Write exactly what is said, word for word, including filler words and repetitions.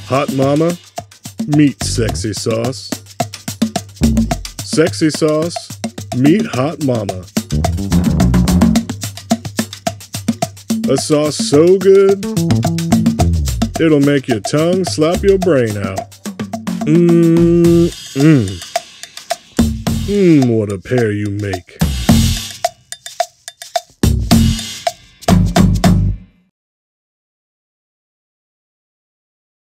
Hot mama, meet sexy sauce. Sexy sauce, meet hot mama. A sauce so good, it'll make your tongue slap your brain out. Mmm, mmm. Mmm, what a pair you make.